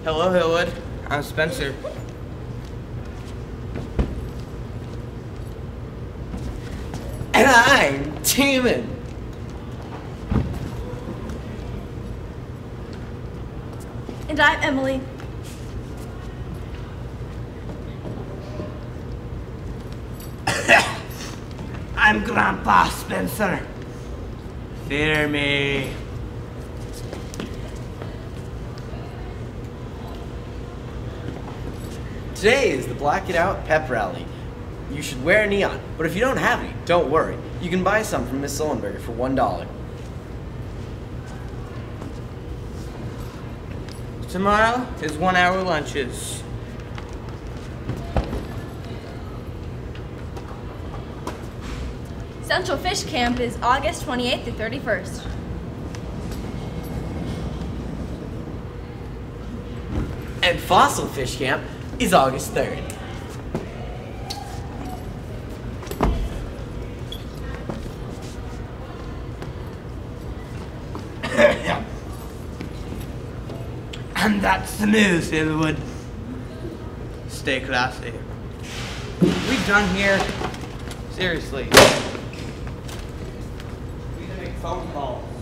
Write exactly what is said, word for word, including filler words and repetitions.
Hello, Hillwood. I'm Spencer. And I'm Timon. And I'm Emily. I'm Grandpa Spencer. Fear me. Today is the Black It Out pep rally. You should wear a neon, but if you don't have any, don't worry. You can buy some from Miss Sullenberger for one dollar. Tomorrow is one hour lunches. Central Fish Camp is August twenty-eighth through thirty-first. And Fossil Fish Camp is August third. And that's the news, Hillwood. Stay classy. We done here? Seriously. We need to make phone calls.